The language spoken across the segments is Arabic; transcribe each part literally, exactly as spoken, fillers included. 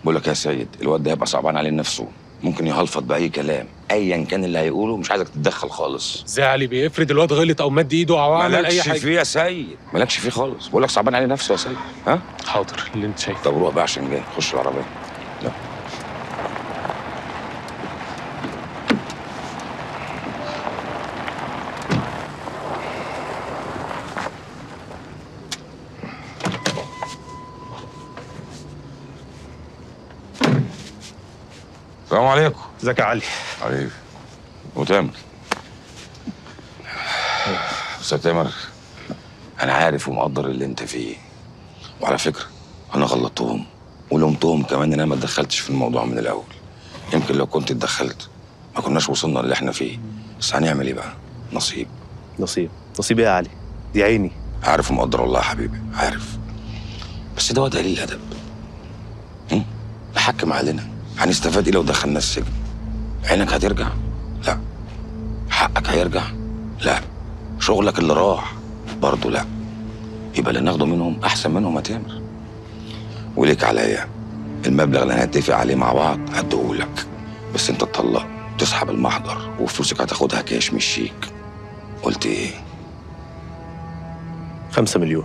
بقول لك يا سيد، الواد ده هيبقى صعبان عليه نفسه، ممكن يهلفط باي كلام ايا كان اللي هيقوله، مش عايزك تتدخل خالص. ازاي يا علي بيه؟ افرض الواد غلط او مد ايده او عمل اي حاجه. مالكش فيه يا سيد، مالكش فيه خالص، بقول لك صعبان عليه نفسه يا سيد. ها حاضر اللي انت شايفه. طب روح بقى عشان جاي، خش العربيه. لا السلام عليكم. ازيك يا علي؟ حبيبي وتامر. استاذ تامر، انا عارف ومقدر اللي انت فيه، وعلى فكره انا غلطتهم ولومتهم كمان ان انا ما اتدخلتش في الموضوع من الاول. يمكن لو كنت اتدخلت ما كناش وصلنا اللي احنا فيه، بس هنعمل ايه بقى؟ نصيب. نصيب؟ نصيب ايه يا علي؟ دي عيني. عارف ومقدر والله يا حبيبي، عارف، بس ده واد قليل ادب. هم؟ حكم علينا، هنستفاد ايه لو دخلنا السجن؟ عينك هترجع؟ لا. حقك هيرجع؟ لا. شغلك اللي راح؟ برضه لا. يبقى اللي ناخده منهم احسن منهم يا تامر. وليك عليا المبلغ اللي هنتفق عليه مع بعض هديهولك، بس انت تطلق تسحب المحضر وفلوسك هتاخدها كاش مش شيك. قلت ايه؟ خمسة مليون.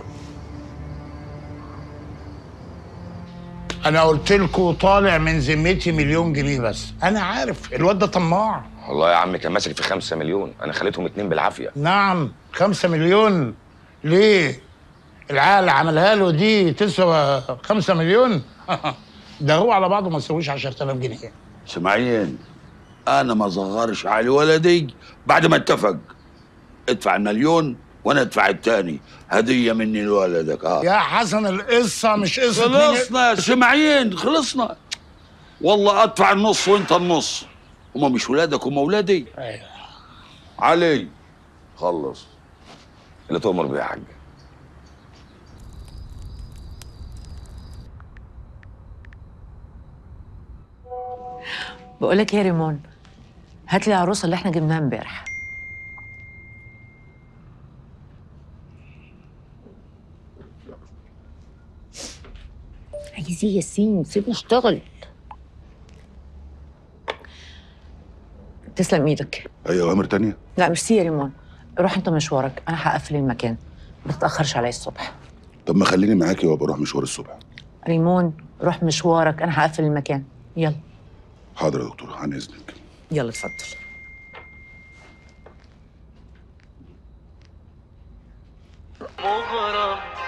انا قلت لكم طالع من ذمتي مليون جنيه بس. انا عارف الواد ده طماع. والله يا عم كان ماسك في خمسة مليون، انا خليتهم اتنين بالعافيه. نعم خمسة مليون. ليه؟ العقل اللي عملها له دي تسوى خمسة مليون؟ ده هو على بعضه ما يسويش عشرة آلاف جنيه. سمعين، انا ما صغرش على ولدي بعد ما اتفق. ادفع المليون وانا ادفع التاني، هديه مني لولدك. اه يا حسن القصه مش قصه. خلصنا يا سمعين، خلصنا. والله ادفع النص وانت النص، هما مش ولادك هما ولادي. ايوه علي خلص اللي تؤمر بيه يا حاج. بقول لك يا ريمون، هات لي العروسه اللي احنا جبناها امبارح. عايز ايه يا ياسين؟ سيبني اشتغل. تسلم ايدك. اي اوامر تانية؟ لا ميرسي يا ريمون، روح انت مشوارك، انا هقفل المكان، ما تتاخرش عليا الصبح. طب ما خليني معاكي وابقى اروح مشوار الصبح. ريمون روح مشوارك، انا هقفل المكان، يلا. حاضر يا دكتور، عن اذنك. يلا اتفضل.